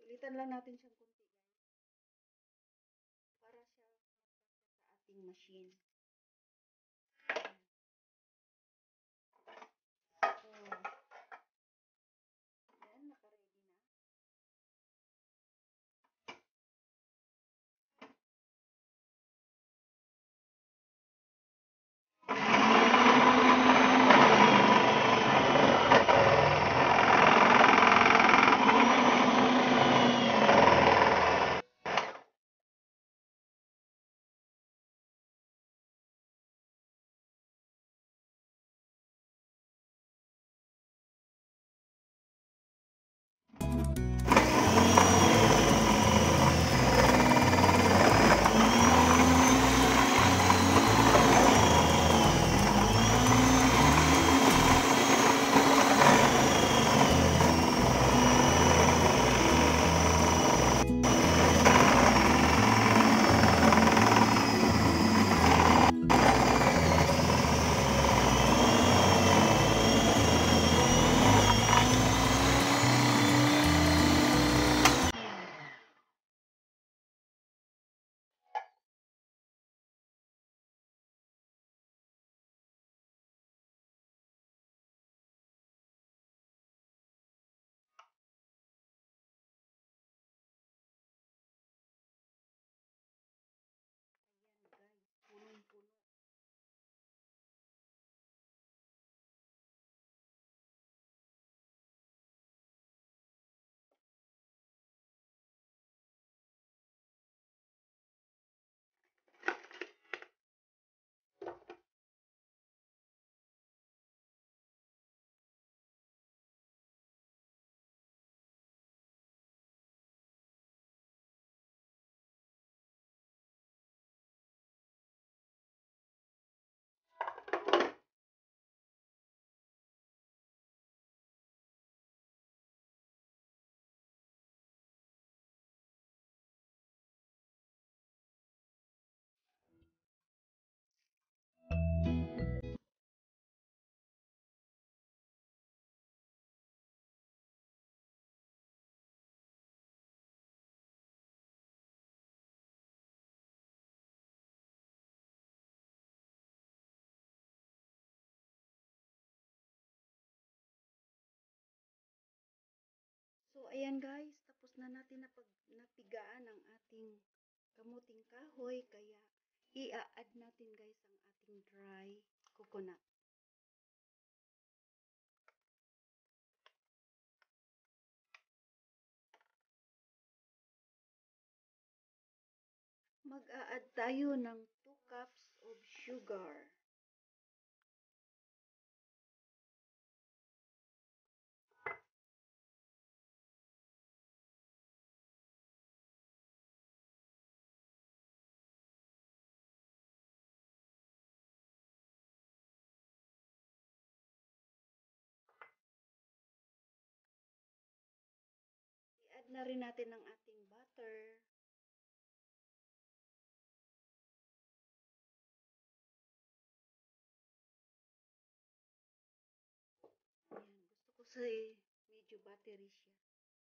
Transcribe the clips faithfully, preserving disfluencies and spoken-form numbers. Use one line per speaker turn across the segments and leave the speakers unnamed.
Palitan lang natin siyang konti, guys. Para siya sa ating machine. So, yan, naka-ready na. Punong-puno. So, ayan guys, tapos na natin na pag napigaan ang ating kamuting kahoy, kaya i-add natin guys ang ating dry coconut. Mag-a-add tayo ng two cups of sugar. I-add na rin natin ang ating butter. Ayan, gusto ko sa medyo buttery siya.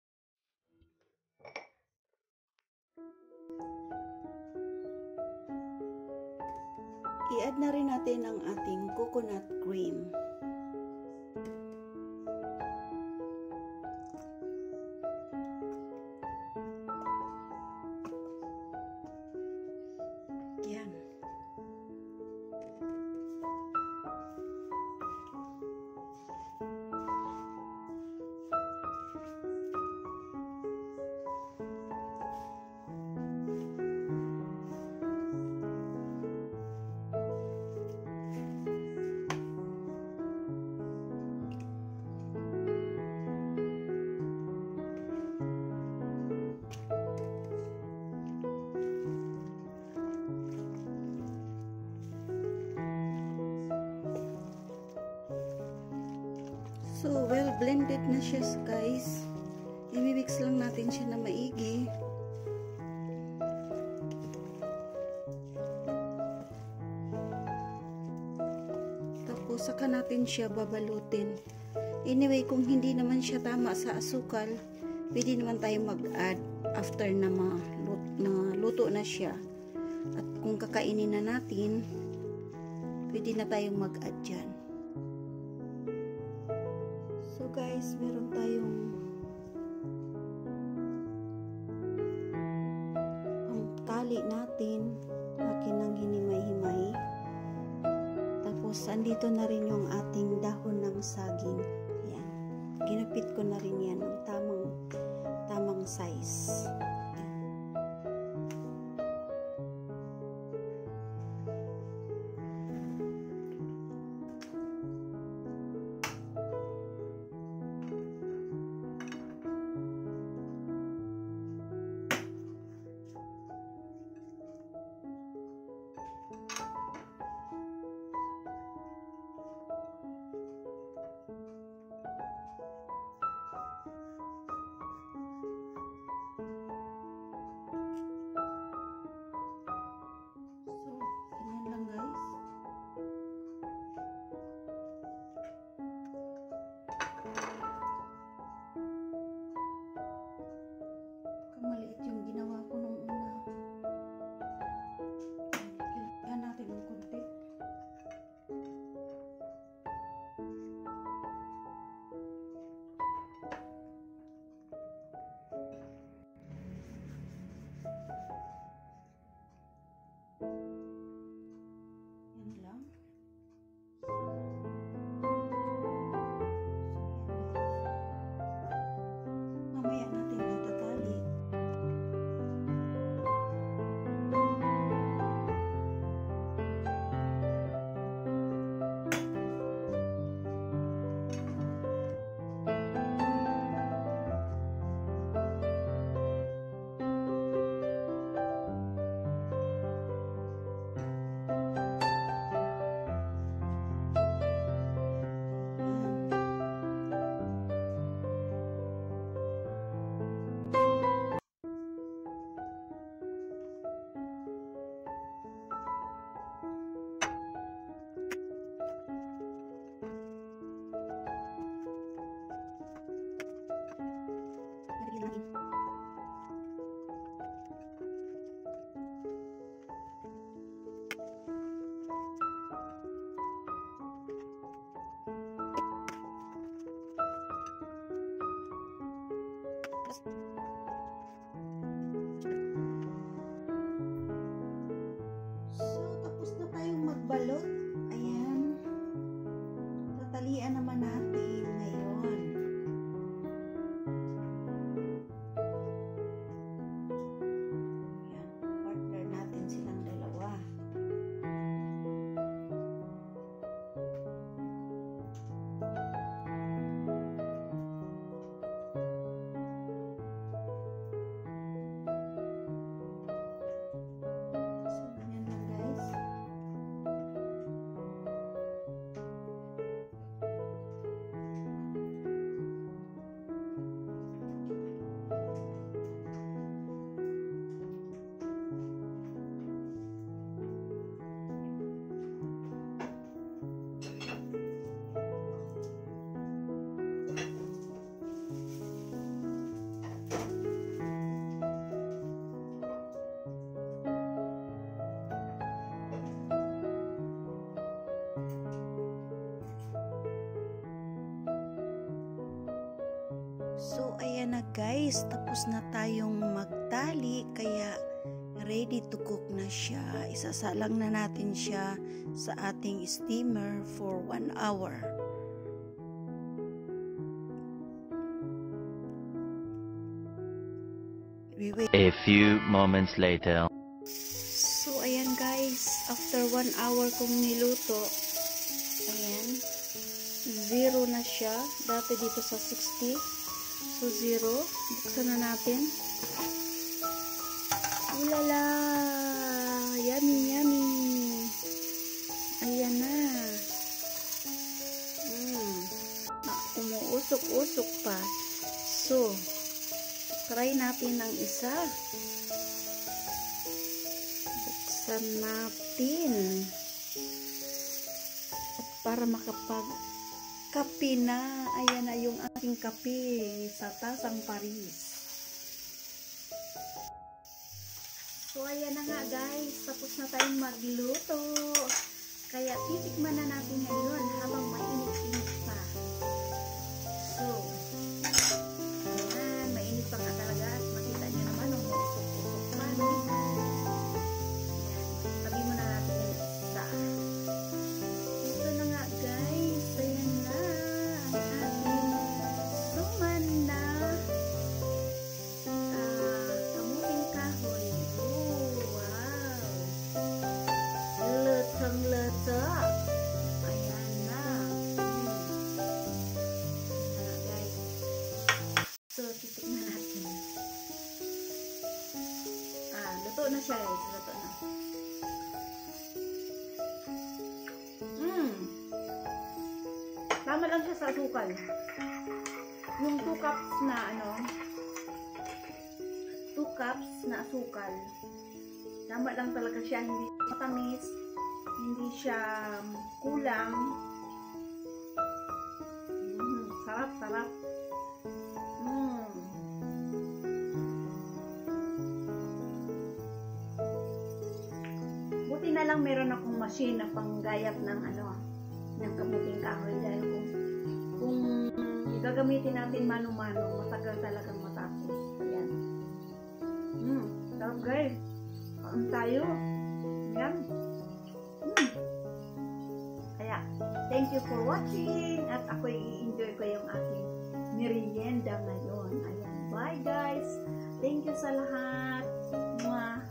I-add na rin natin ang ating coconut cream. Yan. So, well blended na siya guys. I-mix lang natin siya na maigi. Tapos, saka natin siya babalutin. Anyway, kung hindi naman siya tama sa asukal, pwede naman tayo mag-add after na maluto na siya. At kung kakainin na natin, pwede na tayong mag-add dyan. So guys, meron tayong ang tali natin, akin ng hinimay-himay. Tapos, andito na rin yung ating dahon ng saging. Ayan. Ginupit ko na rin yan ng tamang, tamang size. Maliit yung ginawa ko nung una. Yan natin ng konti. Yan lang. Mamaya natin matatali. So, tapos na tayong magbalot. Ayan. Tatalian naman natin ngayon. Ayan. Partner natin silang dalawa. So, ayan na guys, tapos na tayong magtali, kaya ready to cook na siya. Isasalang na natin siya sa ating steamer for one hour. We wait.
A few moments later.
So, ayan guys, after one hour kong niluto, ayan, zero na siya. Dati dito sa sixty. So, zero. Buksan na natin. Ulala! Yummy, yummy! Ayan na. Mm. Umuusok-usok pa. So, try natin ang isa. Buksan natin. At para makapag Kape na. Ayan na yung aking kape sa tasang Paris. So, ayan na nga guys. Tapos na tayong magluto. Kaya titikman na natin ngayon habang mainit-init pa. So, ayan. Mainit pa nga talaga. At makita nyo naman ang usok-usok pa. No? Ayan. Tabi mo na natin yung isa. Ito na nga guys. Ayan na. Ang ating suman na uh, kamuting kahoy. Oh, wow. Lutong-luto. Ayan na. Hmm. Ayan na guys. So, titikman natin. Ah, luto na siya guys. Luto na. Hmm. Tama lang siya sa asukal. Yung two cups na ano, two cups na asukal. Tama lang talaga siya. Hindi matamis. Hindi siya kulang. Mm, sarap, sarap. Mm. Buti na lang meron akong machine na panggayat ng ano, ng kamuting kahoy dahil kung kung gagamitin natin mano-mano, matagal talagang matapos. Ayan. Mm, sarap guys. Kain tayo. Ayan. Mm. Kaya, thank you for watching at ako i-enjoy ko yung aking merienda ngayon. Ayan. Bye guys. Thank you sa lahat. Mwah.